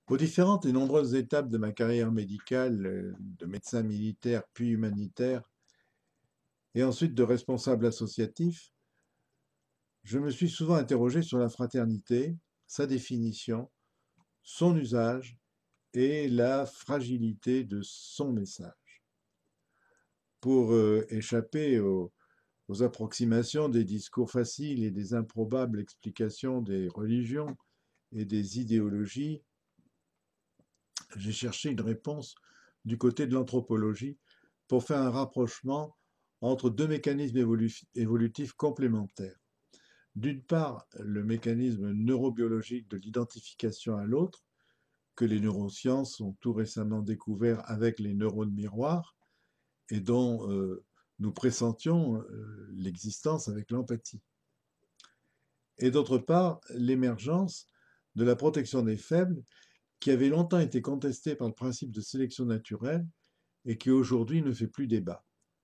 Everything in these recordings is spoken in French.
Aux différentes et nombreuses étapes de ma carrière médicale, de médecin militaire puis humanitaire, et ensuite de responsable associatif, je me suis souvent interrogé sur la fraternité, sa définition, son usage et la fragilité de son message. Pour échapper aux approximations des discours faciles et des improbables explications des religions et des idéologies, j'ai cherché une réponse du côté de l'anthropologie pour faire un rapprochement entre deux mécanismes évolutifs complémentaires. D'une part, le mécanisme neurobiologique de l'identification à l'autre, que les neurosciences ont tout récemment découvert avec les neurones miroirs et dont nous pressentions l'existence avec l'empathie. Et d'autre part, l'émergence de la protection des faibles qui avait longtemps été contestée par le principe de sélection naturelle et qui aujourd'hui ne fait plus débat.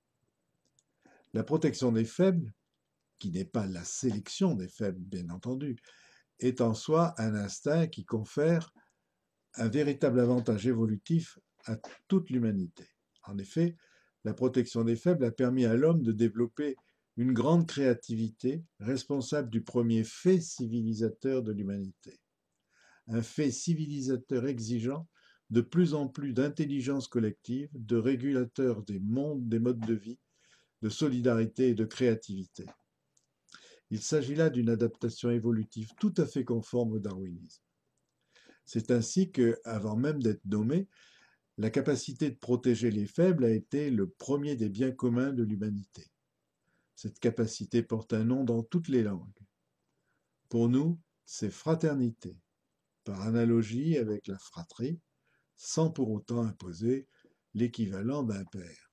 La protection des faibles, qui n'est pas la sélection des faibles, bien entendu, est en soi un instinct qui confère un véritable avantage évolutif à toute l'humanité. En effet, la protection des faibles a permis à l'homme de développer une grande créativité responsable du premier fait civilisateur de l'humanité. Un fait civilisateur exigeant de plus en plus d'intelligence collective, de régulateur des mondes, des modes de vie, de solidarité et de créativité. Il s'agit là d'une adaptation évolutive tout à fait conforme au darwinisme. C'est ainsi que, avant même d'être nommé, la capacité de protéger les faibles a été le premier des biens communs de l'humanité. Cette capacité porte un nom dans toutes les langues. Pour nous, c'est fraternité, par analogie avec la fratrie, sans pour autant imposer l'équivalent d'un père.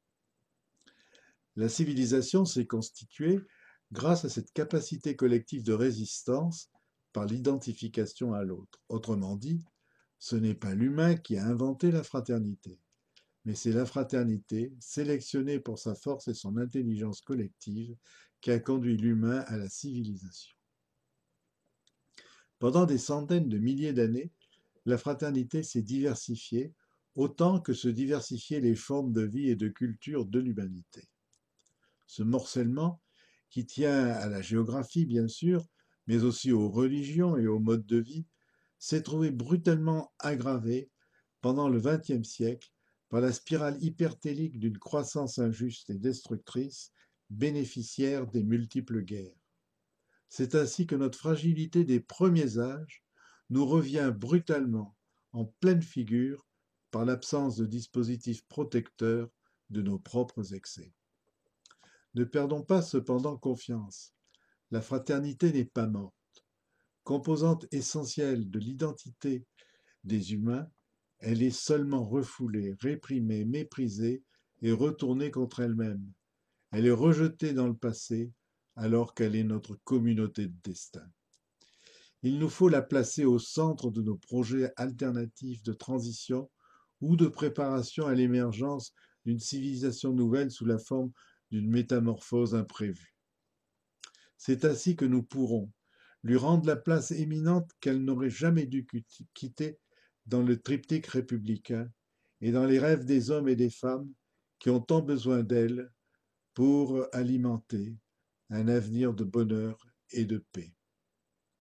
La civilisation s'est constituée grâce à cette capacité collective de résistance par l'identification à l'autre. Autrement dit, ce n'est pas l'humain qui a inventé la fraternité, mais c'est la fraternité, sélectionnée pour sa force et son intelligence collective, qui a conduit l'humain à la civilisation. Pendant des centaines de milliers d'années, la fraternité s'est diversifiée autant que se diversifiaient les formes de vie et de culture de l'humanité. Ce morcellement, qui tient à la géographie bien sûr, mais aussi aux religions et aux modes de vie, s'est trouvé brutalement aggravé pendant le XXe siècle par la spirale hypertélique d'une croissance injuste et destructrice, bénéficiaire des multiples guerres. C'est ainsi que notre fragilité des premiers âges nous revient brutalement en pleine figure par l'absence de dispositifs protecteurs de nos propres excès. Ne perdons pas cependant confiance. La fraternité n'est pas morte. Composante essentielle de l'identité des humains, elle est seulement refoulée, réprimée, méprisée et retournée contre elle-même. Elle est rejetée dans le passé alors qu'elle est notre communauté de destin. Il nous faut la placer au centre de nos projets alternatifs de transition ou de préparation à l'émergence d'une civilisation nouvelle sous la forme d'une métamorphose imprévue. C'est ainsi que nous pourrons lui rendre la place éminente qu'elle n'aurait jamais dû quitter dans le triptyque républicain et dans les rêves des hommes et des femmes qui ont tant besoin d'elle pour alimenter un avenir de bonheur et de paix.